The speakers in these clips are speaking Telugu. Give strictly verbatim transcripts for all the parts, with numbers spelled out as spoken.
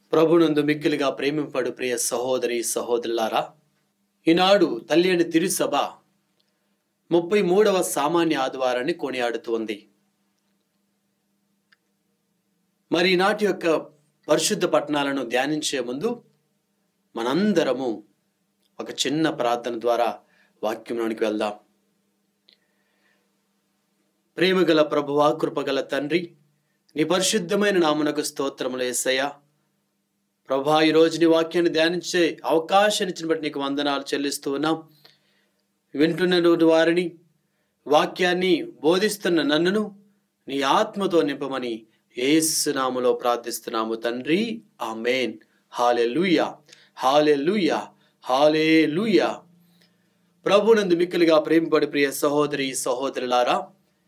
ప్రభునందు మిక్కిలిగా ప్రేమింపడు ప్రియ సహోదరి సహోదరులారా, ఈనాడు తల్లి అని తిరుసభ ముప్పై మూడవ సామాన్య ఆదివారాన్ని కొనియాడుతోంది. మరి ఈనాటి యొక్క పరిశుద్ధ పట్టణాలను ధ్యానించే ముందు మనందరము ఒక చిన్న ప్రార్థన ద్వారా వాక్యంలోనికి వెళ్దాం. ప్రేమగల ప్రభువా, కృపగల తండ్రి, నీ పరిశుద్ధమైన నామమునకు స్తోత్రములు యేసయ్యా. ప్రభా, ఈరోజు నీ వాక్యాన్ని ధ్యానించే అవకాశాన్ని ఇచ్చిన బట్టి నీకు వందనాలు చెల్లిస్తూ ఉన్నాం. వింటున్న వారిని, వాక్యాన్ని బోధిస్తున్న నన్నును నీ ఆత్మతో నింపమని యేసు నామములో ప్రార్థిస్తున్నాము తండ్రి, ఆమేన్. హల్లెలూయా, హల్లెలూయా, హల్లెలూయా. ప్రభునందు మిక్కిలిగా ప్రేమపడి ప్రియ సహోదరి సహోదరులారా,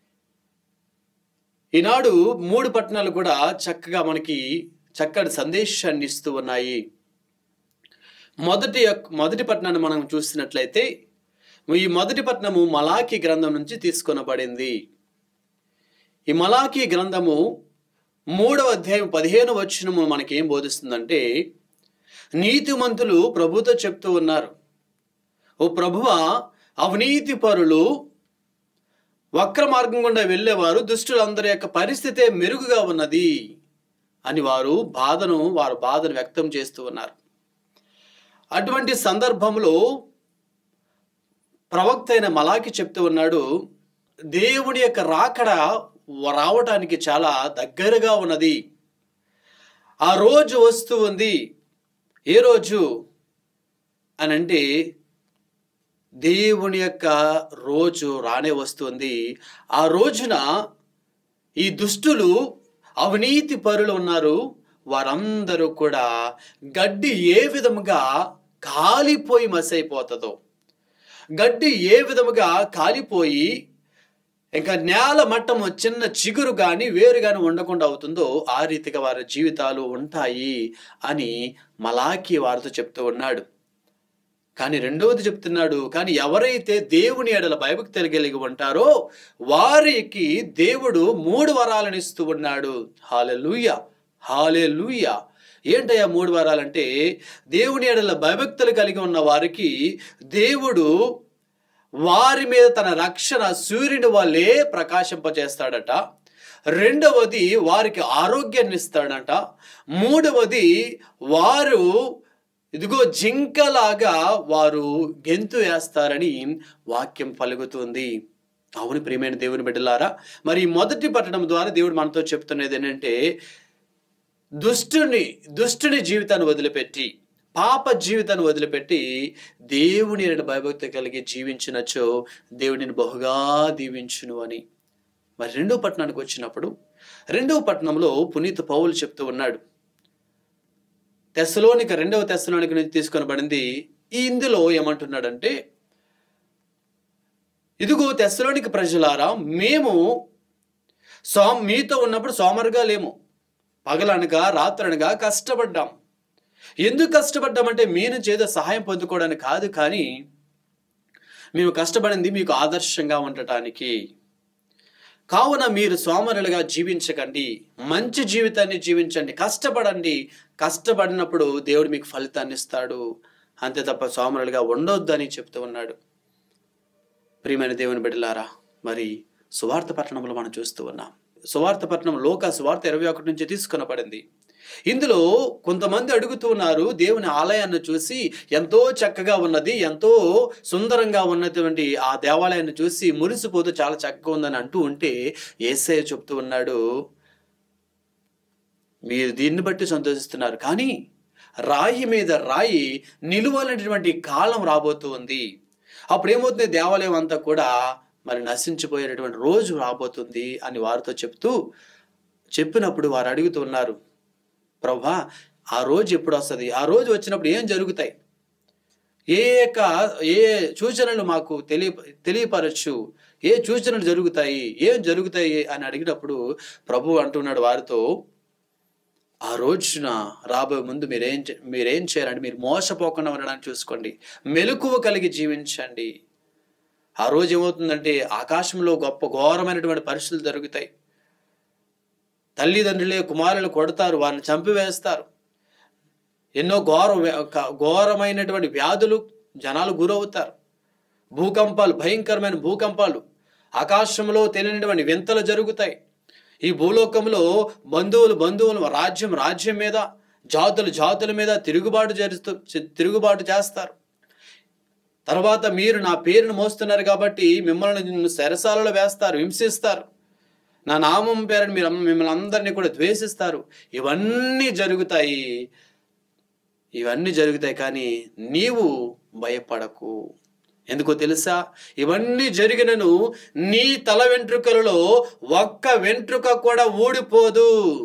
ఈనాడు మూడు పట్టణాలు కూడా చక్కగా మనకి చక్కటి సందేశాన్ని ఇస్తూ ఉన్నాయి. మొదటి మొదటి పట్టణాన్ని మనం చూసినట్లయితే, ఈ మొదటి పట్టణము మలాకీ గ్రంథం నుంచి తీసుకొనబడింది. ఈ మలాకీ గ్రంథము మూడవ అధ్యాయం పదిహేను వచనము మనకేం బోధిస్తుందంటే, నీతిమంతులు ప్రభుతో చెప్తూ ఉన్నారు, ఓ ప్రభువా, అవినీతి పరులు, వక్ర మార్గం గుండా వెళ్ళేవారు, దుష్టులందరి యొక్క పరిస్థితే మెరుగుగా ఉన్నది అని వారు బాధను వారు బాధను వ్యక్తం చేస్తూ ఉన్నారు. అటువంటి సందర్భంలో ప్రవక్త అయిన మలాకి చెప్తూ ఉన్నాడు, దేవుని యొక్క రాకడ రావటానికి చాలా దగ్గరగా ఉన్నది. ఆ రోజు వస్తూ ఉంది. ఏ రోజు అని అంటే, దేవుని యొక్క రోజు రానే వస్తుంది. ఆ రోజున ఈ దుష్టులు, అవినీతి పరులు ఉన్నారు, వారందరూ కూడా గడ్డి ఏ విధముగా కాలిపోయి మసైపోతుందో, గడ్డి ఏ విధముగా కాలిపోయి ఇంకా నేల మట్టము చిన్న చిగురు కానీ వేరు కానీ ఉండకుండా అవుతుందో ఆ రీతిగా వారి జీవితాలు ఉంటాయి అని మలాకి వారితో చెప్తూ ఉన్నాడు. కానీ రెండవది చెప్తున్నాడు, కానీ ఎవరైతే దేవుని ఎడల భయభక్తులు కలిగి ఉంటారో వారికి దేవుడు మూడు వరాలను ఇస్తూ ఉన్నాడు. హల్లెలూయా, హల్లెలూయా. ఏంటయ్యా మూడు వరాలంటే, దేవుని ఎడల భయభక్తులు కలిగి ఉన్న వారికి దేవుడు వారి మీద తన రక్షణ సూర్యుని వల్లే ప్రకాశింపజేస్తాడట. రెండవది, వారికి ఆరోగ్యాన్ని ఇస్తాడట. మూడవది, వారు ఇదిగో జింకలాగా వారు గెంతు వేస్తారని వాక్యం పలుకుతుంది. అవును ప్రియమైన దేవుని బిడ్డలారా, మరి మొదటి పట్టణం ద్వారా దేవుడు మనతో చెప్తున్నది ఏంటంటే, దుష్టుని దుష్టుని జీవితాన్ని వదిలిపెట్టి, పాప జీవితాన్ని వదిలిపెట్టి దేవుని భయభక్తి కలిగి జీవించినచో దేవుడిని బహుగా దీవించును అని. మరి రెండవ పట్టణానికి వచ్చినప్పుడు, రెండవ పట్టణంలో పునీత పౌలు చెప్తూ ఉన్నాడు. తెస్సలోనిక రెండవ తెస్సలోనిక నుంచి తీసుకొనబడింది. ఈ ఇందులో ఏమంటున్నాడంటే, ఇదిగో తెస్సలోనిక ప్రజలారా, మేము సో మీతో ఉన్నప్పుడు సోమరుగా లేము, పగలనగా రాత్రనగా కష్టపడ్డాం. ఎందుకు కష్టపడ్డామంటే మీ నుంచి ఏదో సహాయం పొందుకోవడానికి కాదు, కానీ మేము కష్టపడింది మీకు ఆదర్శంగా ఉండటానికి. కావున మీరు సోమరులుగా జీవించకండి, మంచి జీవితాన్ని జీవించండి, కష్టపడండి. కష్టపడినప్పుడు దేవుడు మీకు ఫలితాన్ని ఇస్తాడు, అంతే తప్ప సోమరులుగా ఉండొద్దని చెప్తూ ఉన్నాడు. ప్రియమైన దేవుని బిడ్డలారా, మరి సువార్త పట్టణంలో మనం చూస్తూ ఉన్నాం. సువార్త పట్టణం లోక సువార్త ఇరవై ఒకటి నుంచి తీసుకొనబడింది. ఇందులో కొంతమంది అడుగుతూ ఉన్నారు, దేవుని ఆలయాన్ని చూసి ఎంతో చక్కగా ఉన్నది, ఎంతో సుందరంగా ఉన్నటువంటి ఆ దేవాలయాన్ని చూసి మురిసిపోతూ చాలా చక్కగా ఉందని అంటూ ఉంటే యేసయ్య చెప్తూ ఉన్నాడు, మీరు దీన్ని బట్టి సంతోషిస్తున్నారు, కానీ రాయి మీద రాయి నిలువలేనటువంటి కాలం రాబోతూ ఉంది. అప్పుడు ఏమవుతుంది, దేవాలయం అంతా కూడా మరి నశించిపోయేటటువంటి రోజు రాబోతుంది అని వారితో చెప్తూ చెప్పినప్పుడు వారు అడుగుతూ ఉన్నారు, ప్రభా, ఆ రోజు ఎప్పుడు వస్తుంది? ఆ రోజు వచ్చినప్పుడు ఏం జరుగుతాయి? ఏ యొక్క ఏ సూచనలు మాకు తెలియ తెలియపరచు ఏ సూచనలు జరుగుతాయి, ఏం జరుగుతాయి అని అడిగినప్పుడు ప్రభు అంటున్నాడు వారితో, ఆ రోజున రాబోయే ముందు మీరేం మీరేం చేయాలంటే, మీరు మోసపోకుండా ఉండడానికి చూసుకోండి, మెలకువ కలిగి జీవించండి. ఆ రోజు ఏమవుతుందంటే, ఆకాశంలో గొప్ప ఘోరమైనటువంటి పరిస్థితులు జరుగుతాయి. తల్లిదండ్రులే కుమారులు కొడతారు, వారిని చంపివేస్తారు. ఎన్నో ఘోర ఘోరమైనటువంటి వ్యాధులు జనాలు గురవుతారు. భూకంపాలు, భయంకరమైన భూకంపాలు, ఆకాశంలో తెలియనటువంటి వింతలు జరుగుతాయి. ఈ భూలోకంలో బంధువులు బంధువులు రాజ్యం రాజ్యం మీద, జాతులు జాతుల మీద తిరుగుబాటు చేస్తూ తిరుగుబాటు చేస్తారు. తర్వాత మీరు నా పేరును మోస్తున్నారు కాబట్టి మిమ్మల్ని చెరసాలలో వేస్తారు, హింసిస్తారు. నా నామం పేరుని మీరు మిమ్మల్ని అందరినీ కూడా ద్వేషిస్తారు. ఇవన్నీ జరుగుతాయి ఇవన్నీ జరుగుతాయి కానీ నీవు భయపడకు. ఎందుకో తెలుసా? ఇవన్నీ జరిగినను నీ తల వెంట్రుకలలో ఒక్క వెంట్రుక కూడా ఊడిపోదు.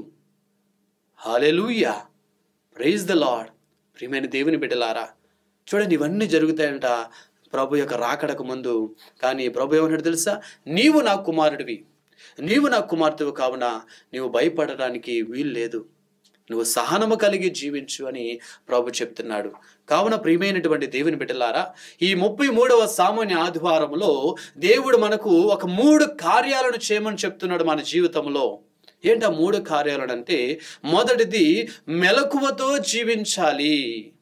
Hallelujah, praise the lord. ప్రియమైన దేవుని బిడ్డలారా, చూడండి, ఇవన్నీ జరుగుతాయంట ప్రభు యొక్క రాకడకు ముందు. కానీ ప్రభు ఏమన్నాడు తెలుసా? నీవు నా కుమారుడివి, నీవు నా కుమార్తెవు, కావున నీవు భయపడడానికి వీలు లేదు, నువ్వు సహనము కలిగి జీవించు అని ప్రభు చెప్తున్నాడు. కావున ప్రియమైనటువంటి దేవుని బిడ్డలారా, ఈ ముప్పై మూడవ సామాన్య ఆదివారంలో దేవుడు మనకు ఒక మూడు కార్యాలను చేయమని చెప్తున్నాడు మన జీవితంలో. ఏంటి ఆ మూడు కార్యాలను అంటే, మొదటిది మెలకువతో జీవించాలి.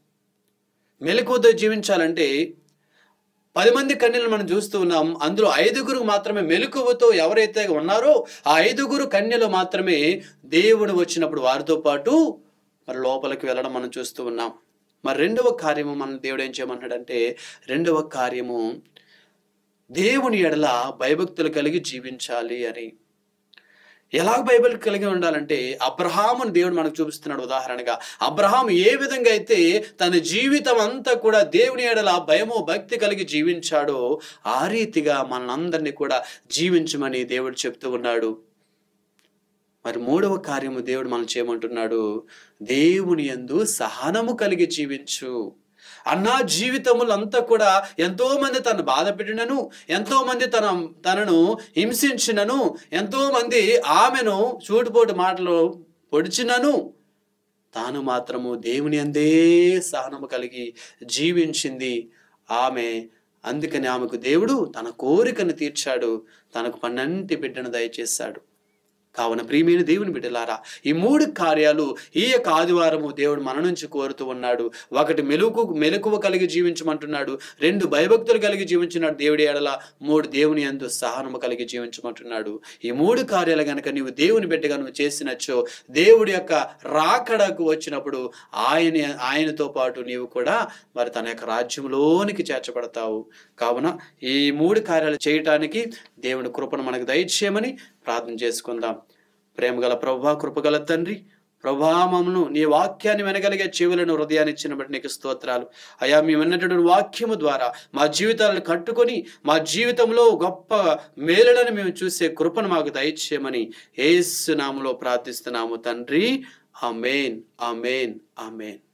మెలకువతో జీవించాలంటే పది మంది కన్యలను మనం చూస్తూ ఉన్నాం. అందులో ఐదుగురు మాత్రమే మెలకువతో ఎవరైతే ఉన్నారో ఆ ఐదుగురు కన్యలు మాత్రమే దేవుడు వచ్చినప్పుడు వారితో పాటు మరి లోపలికి వెళ్ళడం మనం చూస్తూ ఉన్నాం. మరి రెండవ కార్యము మన దేవుడు ఏం చేయమన్నాడంటే, రెండవ కార్యము దేవుని ఎడల భయభక్తులు కలిగి జీవించాలి అని. ఎలా బైబిల్ కలిగి ఉండాలంటే, అబ్రహామును దేవుడు మనకు చూపిస్తున్నాడు ఉదాహరణగా. అబ్రహాం ఏ విధంగా అయితే తన జీవితం అంతా కూడా దేవుని ఎడల భయము భక్తి కలిగి జీవించాడో ఆ రీతిగా మనందరినీ కూడా జీవించమని దేవుడు చెప్తూ ఉన్నాడు. మరి మూడవ కార్యము దేవుడు మనం చేయమంటున్నాడు, దేవుని యందు సహనము కలిగి జీవించు. అన్నా జీవితములంతా కూడా ఎంతో మంది తను బాధ పెట్టినను, ఎంతో మంది తన తనను హింసించినను, ఎంతో మంది ఆమెను సూటిపోటు మాటలు పొడిచినను, తాను మాత్రము దేవుని అందే సహనము కలిగి జీవించింది ఆమె. అందుకని ఆమెకు దేవుడు తన కోరికను తీర్చాడు, తనకు పన్నంటి బిడ్డను దయచేశాడు. కావున ప్రియమైన దేవుని బిడ్డలారా, ఈ మూడు కార్యాలు ఈ యొక్క ఆదివారము దేవుడు మన నుంచి కోరుతూ ఉన్నాడు. ఒకటి మెలుకు మెలకువ కలిగి జీవించమంటున్నాడు, రెండు భయభక్తులు కలిగి జీవించున్నాడు దేవుడి ఎడల, మూడు దేవుని యందు సహనము కలిగి జీవించమంటున్నాడు. ఈ మూడు కార్యాలు గనక నీవు దేవుని బిడ్డగా నువ్వు చేసినచ్చో, దేవుడి యొక్క రాకడకు వచ్చినప్పుడు ఆయన ఆయనతో పాటు నీవు కూడా మరి తన యొక్క రాజ్యంలోనికి చేర్చబడతావు. కావున ఈ మూడు కార్యాలు చేయటానికి దేవుని కృపను మనకు దయచేయమని ప్రార్థన చేసుకుందాం. ప్రేమగల ప్రభువా, కృపగల తండ్రి, ప్రభువా, మమ్మను నీ వాక్యాన్ని వినగలిగే చెవులను హృదయాన్ని ఇచ్చిన బట్టి నీకు స్తోత్రాలు. అయా, మేము విన్నటువంటి వాక్యము ద్వారా మా జీవితాలను కట్టుకొని మా జీవితంలో గొప్ప మేలులను మేము చూసే కృపను మాకు దయచేయమని యేసు నామములో ప్రార్థిస్తున్నాము తండ్రి. ఆమేన్, ఆమేన్, ఆమేన్.